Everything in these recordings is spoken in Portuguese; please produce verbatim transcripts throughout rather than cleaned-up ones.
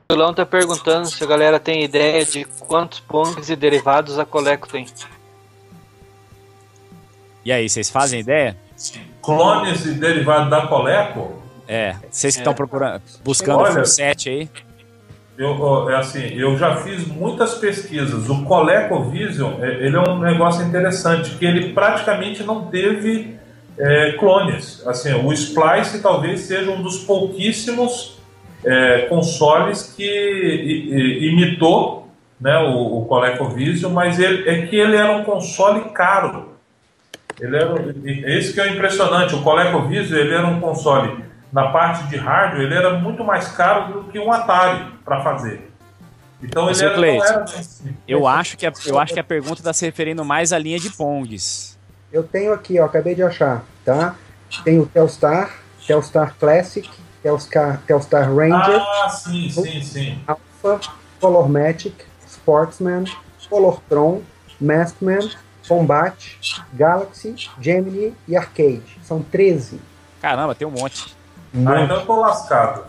Julão tá perguntando se a galera tem ideia de quantos Pongs e derivados a Coleco tem. E aí, vocês fazem ideia? Clones e derivados da Coleco? É, vocês que estão É. procurando, buscando Olha, o full set aí. Eu, é assim, eu já fiz muitas pesquisas. O ColecoVision, é, ele é um negócio interessante, que ele praticamente não teve é, clones. Assim, o Splice talvez seja um dos pouquíssimos é, consoles que i, i, imitou, né, o, o ColecoVision, mas ele, é que ele era um console caro. Ele era, esse que é o impressionante. O ColecoVision, ele era um console, na parte de hardware, ele era muito mais caro do que um Atari para fazer. Então ele era, não era assim. Eu acho, que a, eu acho que a pergunta está se referindo mais à linha de Pongs. Eu tenho aqui, ó, acabei de achar, tá? Tem o Telstar, Telstar Classic, Telstar, Telstar Ranger, Ah, sim, sim, sim. Alpha, Colormatic, Sportsman, Colortron, Mastman, Combat, Galaxy, Gemini e Arcade. São treze. Caramba, tem um monte. Um Ah, monte. então eu tô lascado.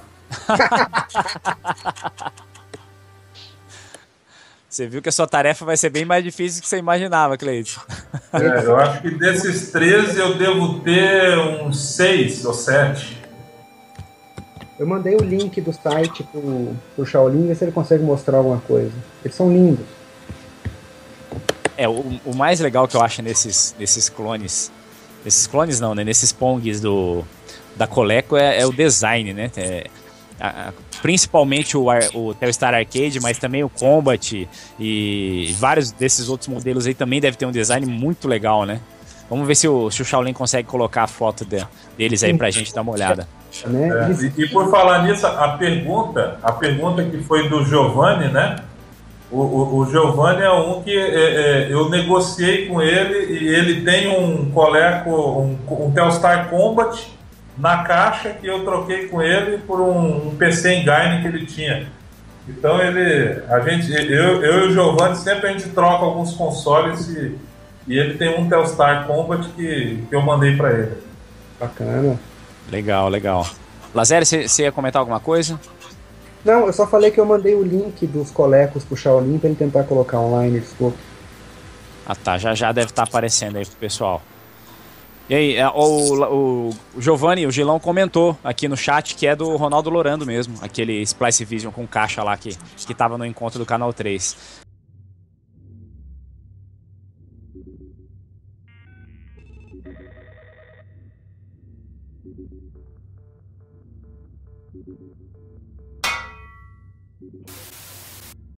Você viu que a sua tarefa vai ser bem mais difícil do que você imaginava, Cleiton. É, eu acho que desses treze eu devo ter uns seis ou sete. Eu mandei o link do site pro, pro Shaolin, ver se ele consegue mostrar alguma coisa. Eles são lindos. É, o, o mais legal que eu acho nesses, nesses clones, nesses clones não, né? Nesses Pongs do, da Coleco é, é o design, né? É, a, a, principalmente o, o Telstar Arcade, mas também o Combat e vários desses outros modelos aí também deve ter um design muito legal, né? Vamos ver se o, se o Shaolin consegue colocar a foto de, deles aí pra gente dar uma olhada. Né? É, Eles... e, e por falar nisso, a pergunta, a pergunta que foi do Giovanni, né? O, o, o Giovanni é um que é, é, eu negociei com ele e ele tem um Coleco, um, um Telstar Combat na caixa que eu troquei com ele por um, um P C Engine que ele tinha. Então ele, a gente, eu, eu e o Giovanni sempre a gente troca alguns consoles e, e ele tem um Telstar Combat que, que eu mandei para ele. Bacana. Legal, legal. Lazeri, você ia comentar alguma coisa? Não, eu só falei que eu mandei o link dos colecos pro Shaolin pra ele tentar colocar online, desculpa. Ah tá, já já deve estar aparecendo aí pro pessoal. E aí, o, o, o Giovanni, o Gilão comentou aqui no chat que é do Ronaldo Lorando mesmo, aquele Splice Vision com caixa lá que, que tava no encontro do Canal três.